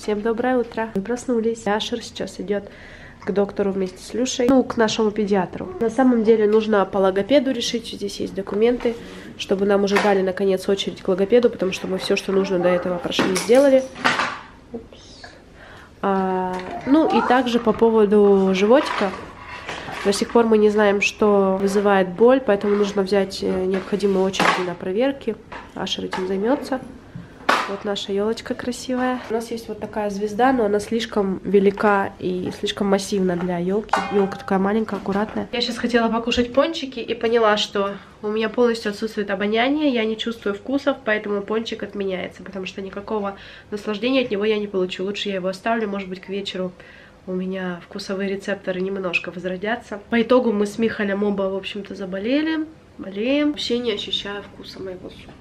Всем доброе утро. Мы проснулись. Ашер сейчас идет к доктору вместе с Люшей, ну, к нашему педиатру. На самом деле нужно по логопеду решить. Здесь есть документы, чтобы нам уже дали наконец очередь к логопеду, потому что мы все, что нужно до этого прошли, сделали. Ну и также по поводу животика. До сих пор мы не знаем, что вызывает боль, поэтому нужно взять необходимые очереди на проверки. Ашер этим займется. Вот наша елочка красивая. У нас есть вот такая звезда, но она слишком велика и слишком массивна для елки. Елка такая маленькая, аккуратная. Я сейчас хотела покушать пончики и поняла, что у меня полностью отсутствует обоняние, я не чувствую вкусов, поэтому пончик отменяется, потому что никакого наслаждения от него я не получу. Лучше я его оставлю, может быть, к вечеру у меня вкусовые рецепторы немножко возродятся. По итогу мы с Михалем оба, в общем-то, заболели, болеем. Вообще не ощущаю вкуса моего супа.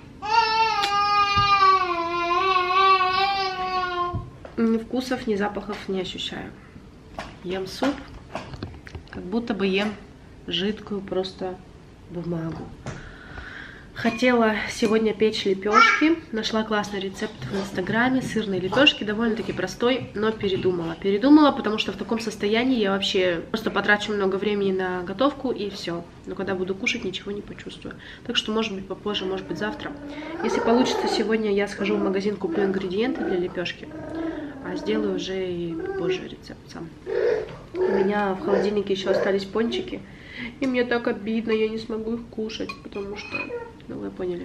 Ни вкусов, ни запахов не ощущаю. Ем суп, как будто бы ем жидкую просто бумагу. Хотела сегодня печь лепешки. Нашла классный рецепт в инстаграме. Сырные лепешки, довольно-таки простой, но передумала. Передумала, потому что в таком состоянии я вообще просто потрачу много времени на готовку и все. Но когда буду кушать, ничего не почувствую. Так что, может быть, попозже, может быть, завтра. Если получится, сегодня я схожу в магазин, куплю ингредиенты для лепешки. А сделаю уже и позже рецепт сам. У меня в холодильнике еще остались пончики. И мне так обидно, я не смогу их кушать, потому что, ну вы поняли.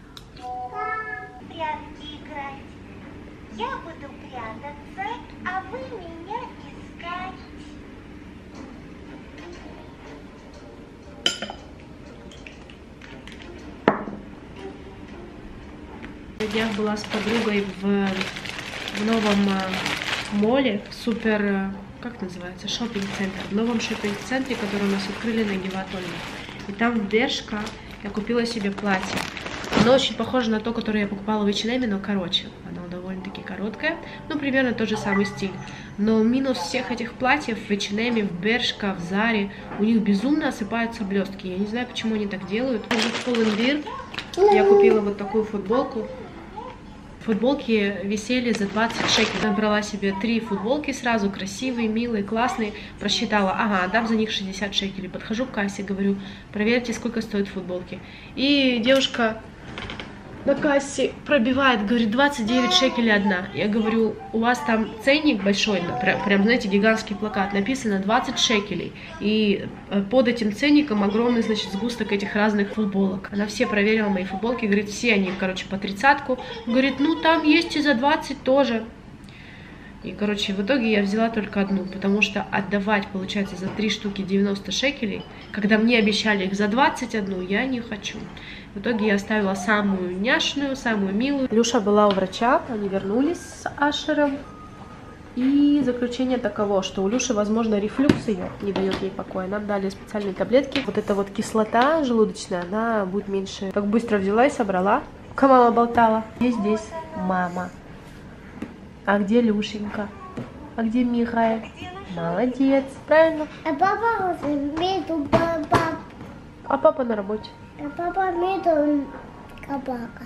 Прятки играть. Я буду прятаться, а вы меня искать. Я была с подругой в новом моле, супер, как называется, шоппинг-центр. В новом шоппинг-центре, который у нас открыли на Гиват-Ольга. И там в Бершка я купила себе платье. Оно очень похоже на то, которое я покупала в H&M, но короче. Оно довольно-таки короткое, ну, примерно тот же самый стиль. Но минус всех этих платьев в H&M, в Бершка, в Заре, у них безумно осыпаются блестки. Я не знаю, почему они так делают. В Pull&Bear я купила вот такую футболку. Футболки висели за 20 шекелей. Я брала себе 3 футболки сразу, красивые, милые, классные. Просчитала, ага, дам за них 60 шекелей. Подхожу к кассе, говорю, проверьте, сколько стоят футболки. И девушка на кассе пробивает, говорит, 29 шекелей одна. Я говорю, у вас там ценник большой, прям, знаете, гигантский плакат, написано 20 шекелей. И под этим ценником огромный, значит, сгусток этих разных футболок. Она все проверила мои футболки, говорит, все они, короче, по 30-ку. Говорит, ну там есть и за 20 тоже. И, короче, в итоге я взяла только одну, потому что отдавать, получается, за 3 штуки 90 шекелей, когда мне обещали их за 21, я не хочу. В итоге я оставила самую няшную, самую милую. Люша была у врача, они вернулись с Ашером. И заключение таково, что у Люши, возможно, рефлюкс ее не дает ей покоя. Нам дали специальные таблетки. Вот эта вот кислота желудочная, она будет меньше. Так быстро взяла и собрала. Пока мама болтала. И здесь мама. А где Люшенька? А где Михаил? Молодец, правильно. А папа мету папа. А папа на работе. А папа мету кабака.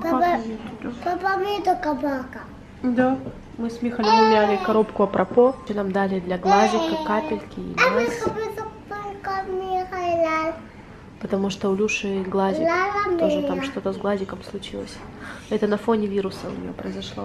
Папа мету кабака. Да. Мы с Михаилом умяли коробку Апропо. Нам дали для глазика капельки и мазь. Потому что у Люши глазик, тоже там что-то с глазиком случилось. Это на фоне вируса у нее произошло.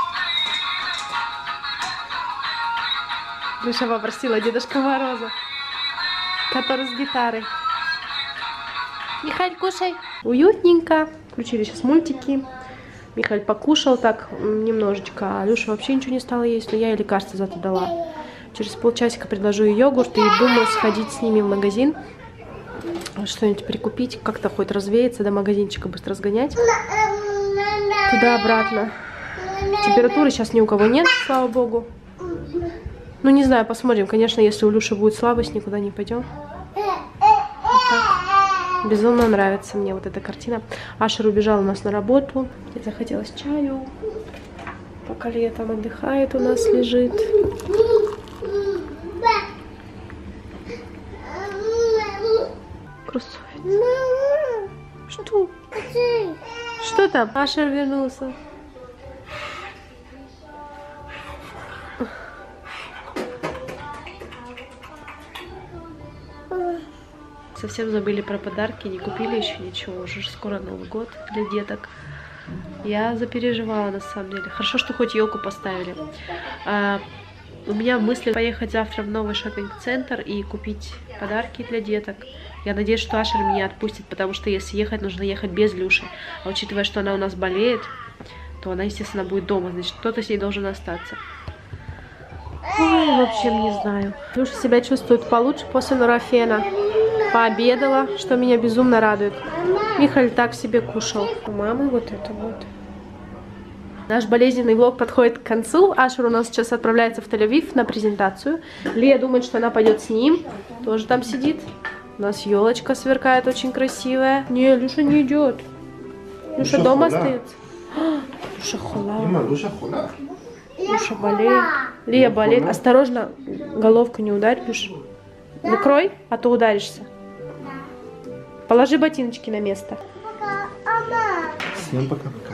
Люша попросила Дедушка Мороза, который с гитарой. Михаил, кушай. Уютненько. Включили сейчас мультики. Михаил покушал так немножечко, а Люша вообще ничего не стала есть, но я ей лекарство зато дала. Через полчасика предложу ей йогурт и думаю сходить с ними в магазин, что-нибудь прикупить, как-то хоть развеяться, до магазинчика быстро сгонять. Туда-обратно. Температуры сейчас ни у кого нет, слава богу. Ну, не знаю, посмотрим. Конечно, если у Люши будет слабость, никуда не пойдем. Вот так. Безумно нравится мне вот эта картина. Ашер убежал у нас на работу. Мне захотелось чаю. Пока Лия там отдыхает, у нас лежит. Красавец. Что? Что там? Ашер вернулся. совсем забыли про подарки, не купили еще ничего. Уже скоро Новый год для деток. Я запереживала на самом деле. Хорошо, что хоть елку поставили. У меня мысли поехать завтра в новый шоппинг-центр и купить подарки для деток. Я надеюсь, что Ашер меня отпустит, потому что если ехать, нужно ехать без Люши. А учитывая, что она у нас болеет, то она, естественно, будет дома. Значит, кто-то с ней должен остаться. Ой, в общем, не знаю. Люша себя чувствует получше после нурофена. Пообедала, что меня безумно радует. Михаль так себе кушал. У мамы вот это вот. Наш болезненный влог подходит к концу. Ашер у нас сейчас отправляется в Тель-Авив на презентацию. Лия думает, что она пойдет с ним. Тоже там сидит. У нас елочка сверкает очень красивая. Не, Люша не идет. Люша дома остается. Люша хула. Люша болеет. Лия болеет. Осторожно, головку не ударь, Люша. Закрой, а то ударишься. Положи ботиночки на место. Пока, Ама. Всем пока-пока.